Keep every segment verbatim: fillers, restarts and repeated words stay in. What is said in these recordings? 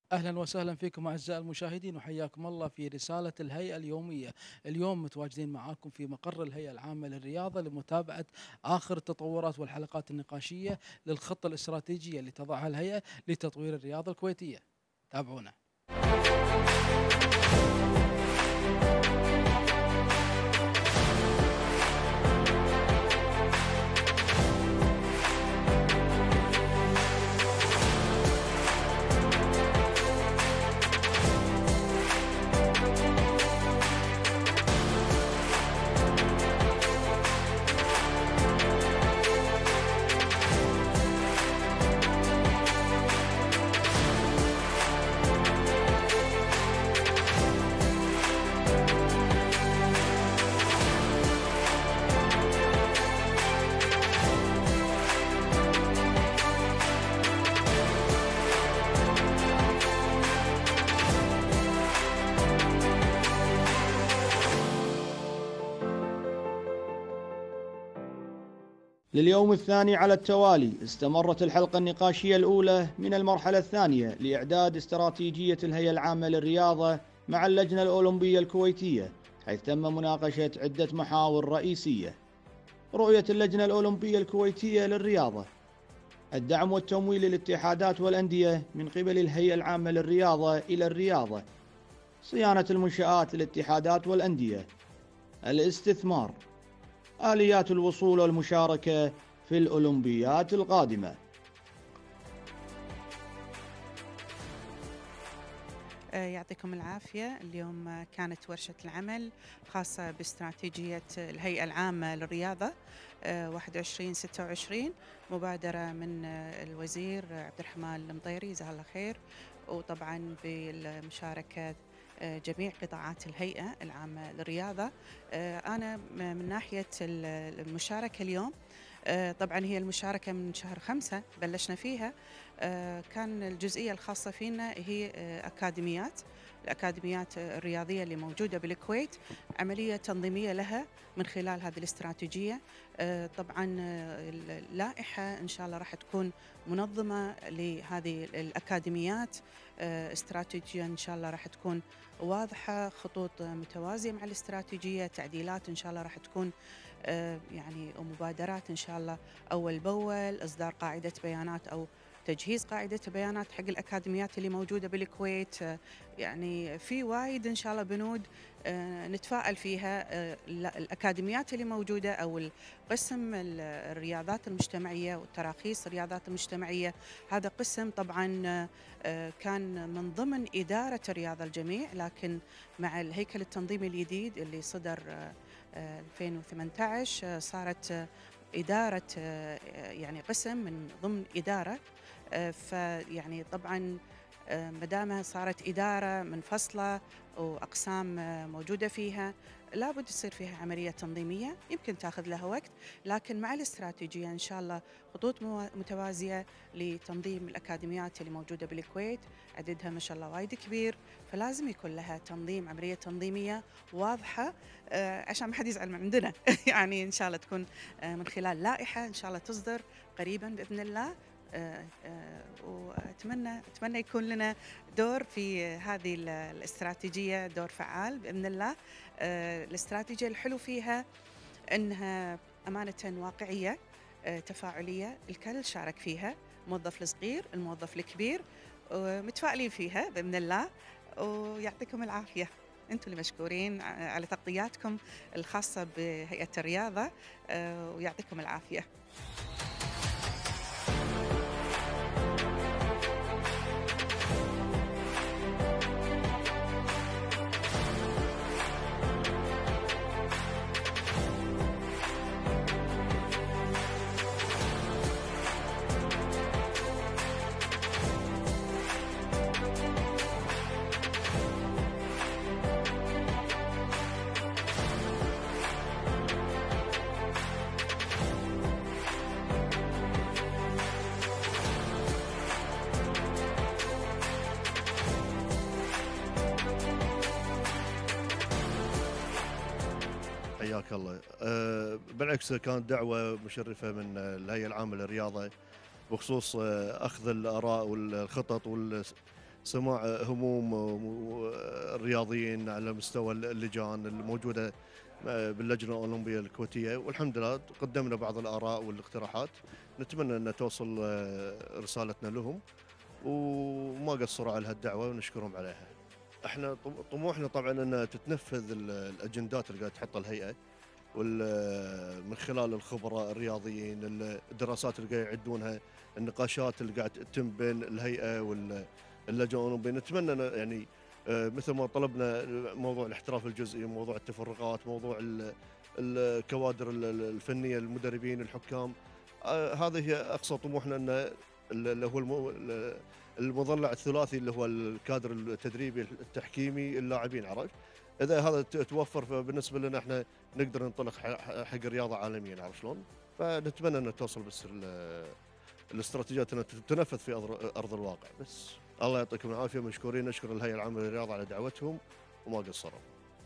أهلا وسهلا فيكم أعزائي المشاهدين وحياكم الله في رسالة الهيئة اليومية. اليوم متواجدين معاكم في مقر الهيئة العامة للرياضة لمتابعة آخر التطورات والحلقات النقاشية للخطة الاستراتيجية اللي تضعها الهيئة لتطوير الرياضة الكويتية. تابعونا. لليوم الثاني على التوالي استمرت الحلقة النقاشية الأولى من المرحلة الثانية لإعداد استراتيجية الهيئة العامة للرياضة مع اللجنة الأولمبية الكويتية، حيث تم مناقشة عدة محاور رئيسية. رؤية اللجنة الأولمبية الكويتية للرياضة: الدعم والتمويل للاتحادات والأندية من قبل الهيئة العامة للرياضة إلى الرياضة، صيانة المنشآت للاتحادات والأندية، الاستثمار، آليات الوصول والمشاركة في الأولمبيات القادمة. يعطيكم العافية. اليوم كانت ورشة العمل خاصة باستراتيجية الهيئة العامة للرياضة واحد وعشرين ستة وعشرين، مبادرة من الوزير عبد الرحمن المطيري جزاه الله خير، وطبعا بالمشاركة جميع قطاعات الهيئة العامة للرياضة. أنا من ناحية المشاركة اليوم، طبعا هي المشاركة من شهر خمسة بلشنا فيها. كان الجزئية الخاصة فينا هي أكاديميات الأكاديميات الرياضية اللي موجودة بالكويت، عملية تنظيمية لها من خلال هذه الاستراتيجية. طبعا اللائحة إن شاء الله راح تكون منظمة لهذه الأكاديميات، استراتيجية إن شاء الله راح تكون واضحة، خطوط متوازية مع الاستراتيجية، تعديلات إن شاء الله راح تكون يعني ومبادرات إن شاء الله أول بأول، إصدار قاعدة بيانات أو تجهيز قاعدة بيانات حق الأكاديميات اللي موجودة بالكويت. يعني في وايد إن شاء الله بنود نتفائل فيها. الأكاديميات اللي موجودة أو القسم الرياضات المجتمعية والتراخيص الرياضات المجتمعية، هذا قسم طبعا كان من ضمن إدارة الرياضة الجميع، لكن مع الهيكل التنظيمي الجديد اللي صدر ألفين وثمانية عشر صارت إدارة يعني قسم من ضمن إدارة. فيعني طبعا مدامها صارت إدارة منفصلة وأقسام موجودة فيها، لابد يصير فيها عملية تنظيمية يمكن تاخذ لها وقت، لكن مع الاستراتيجية إن شاء الله خطوط متوازية لتنظيم الأكاديميات اللي موجودة بالكويت، عددها ما شاء الله وايد كبير، فلازم يكون لها تنظيم، عملية تنظيمية واضحة عشان ما حد يزعل من عندنا. يعني إن شاء الله تكون من خلال لائحة إن شاء الله تصدر قريبا بإذن الله. آه آه وأتمنى أتمنى يكون لنا دور في هذه الاستراتيجية، دور فعال بإذن الله. آه الاستراتيجية الحلو فيها أنها أمانة واقعية، آه تفاعلية، الكل شارك فيها، الموظف الصغير الموظف الكبير، ومتفائلين فيها بإذن الله. ويعطيكم العافية، أنتم اللي مشكورين على تغطياتكم الخاصة بهيئة الرياضة، آه ويعطيكم العافية. حياك الله. أه بالعكس كانت دعوة مشرفة من الهيئة العامة للرياضة بخصوص أخذ الآراء والخطط سماع هموم الرياضيين على مستوى اللجان الموجوده باللجنه الاولمبيه الكويتيه، والحمد لله قدمنا بعض الاراء والاقتراحات، نتمنى ان توصل رسالتنا لهم وما قصروا على هالدعوه ونشكرهم عليها. احنا طموحنا طبعا ان تتنفذ الاجندات اللي قاعد تحطها الهيئه، من خلال الخبراء الرياضيين، الدراسات اللي قاعد يعدونها، النقاشات اللي قاعد تتم بين الهيئه واللجنه الاولمبيه. نتمنى يعني مثل ما طلبنا موضوع الاحتراف الجزئي، موضوع التفرقات، موضوع الكوادر الفنيه، المدربين، الحكام، هذه هي اقصى طموحنا، ان اللي هو المضلع الثلاثي اللي هو الكادر التدريبي التحكيمي اللاعبين، عرفت؟ اذا هذا توفر فبالنسبه لنا احنا نقدر ننطلق حق الرياضه عالميا، عرفت شلون؟ فنتمنى ان توصل بس الاستراتيجيات انها تنفذ في ارض الواقع. بس الله يعطيكم العافيه، مشكورين، نشكر الهيئه العامه للرياضه على دعوتهم وما قصروا.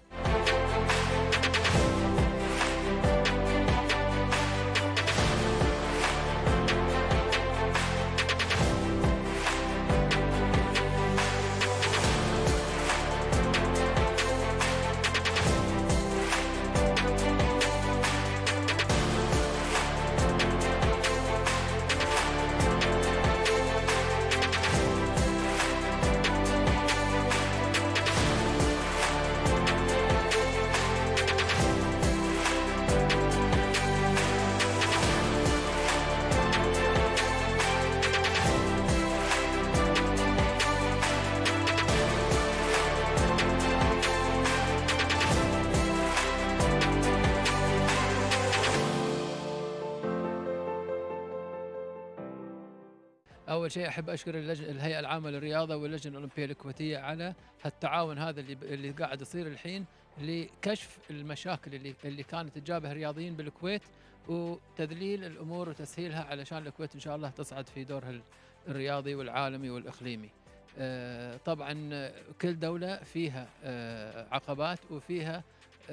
أول شيء أحب أشكر الهيئة العامة للرياضة واللجنة الأولمبية الكويتية على هالتعاون هذا اللي اللي قاعد يصير الحين لكشف المشاكل اللي اللي كانت تجابه الرياضيين بالكويت، وتذليل الأمور وتسهيلها علشان الكويت إن شاء الله تصعد في دورها الرياضي والعالمي والإقليمي. طبعا كل دولة فيها عقبات وفيها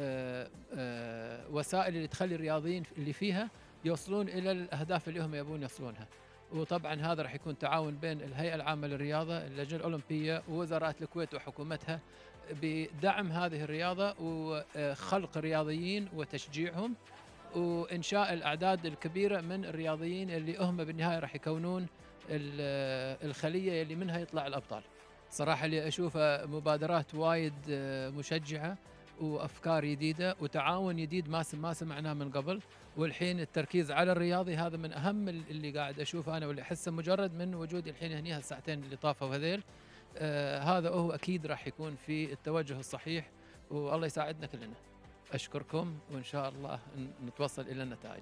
وسائل اللي تخلي الرياضيين اللي فيها يوصلون إلى الأهداف اللي هم يبون يوصلونها. وطبعا هذا راح يكون تعاون بين الهيئة العامة للرياضة، اللجنة الأولمبية، ووزارات الكويت وحكومتها بدعم هذه الرياضة وخلق رياضيين وتشجيعهم وإنشاء الأعداد الكبيرة من الرياضيين اللي هم بالنهاية راح يكونون الخلية اللي منها يطلع الأبطال. صراحة اللي أشوفه مبادرات وايد مشجعة وأفكار جديدة وتعاون جديد ما ما سمعناه من قبل، والحين التركيز على الرياضي هذا من أهم اللي قاعد أشوفه أنا واللي أحسه مجرد من وجودي الحين هني هالساعتين اللي طافوا هذيل. آه هذا هو أكيد راح يكون في التوجه الصحيح، والله يساعدنا كلنا. أشكركم وإن شاء الله نتوصل إلى النتائج.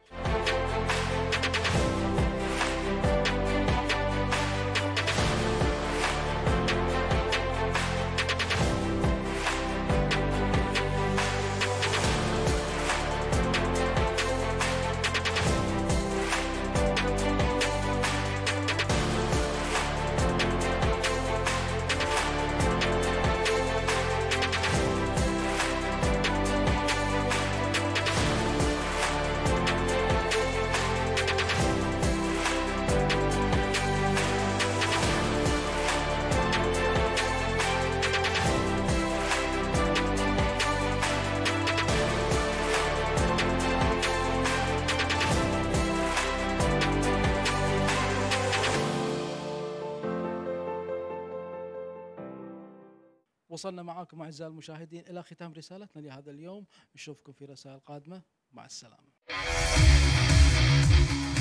وصلنا معاكم أعزائي المشاهدين إلى ختام رسالتنا لهذا اليوم، نشوفكم في رسائل قادمة، مع السلامة.